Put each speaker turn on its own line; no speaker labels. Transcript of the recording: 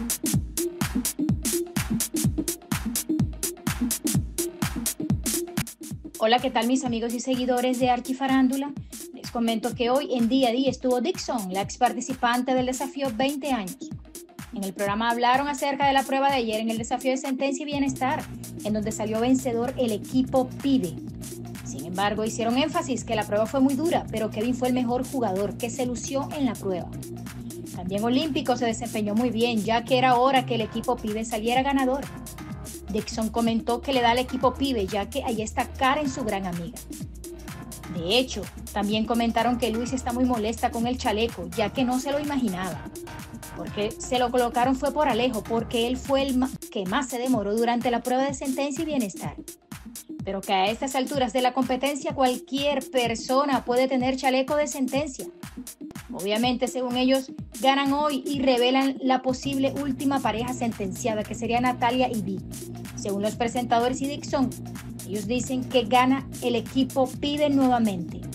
Hola, ¿qué tal mis amigos y seguidores de Archifarándula? Les comento que hoy en Día a Día estuvo Dixon, la ex participante del desafío 20 años. En el programa hablaron acerca de la prueba de ayer en el desafío de Sentencia y Bienestar, en donde salió vencedor el equipo PIDE. Sin embargo, hicieron énfasis que la prueba fue muy dura, pero Kevin fue el mejor jugador que se lució en la prueba. También Olímpico se desempeñó muy bien, ya que era hora que el equipo PIDE saliera ganador. Dixon comentó que le da al equipo PIDE, ya que ahí está Karen, su gran amiga. De hecho, también comentaron que Luis está muy molesta con el chaleco, ya que no se lo imaginaba. Porque se lo colocaron fue por Alejo, porque él fue el que más se demoró durante la prueba de Sentencia y Bienestar. Pero que a estas alturas de la competencia cualquier persona puede tener chaleco de sentencia. Obviamente, según ellos, ganan hoy y revelan la posible última pareja sentenciada, que sería Natalia y Vi. Según los presentadores y Dixon, ellos dicen que gana el equipo PIDE nuevamente.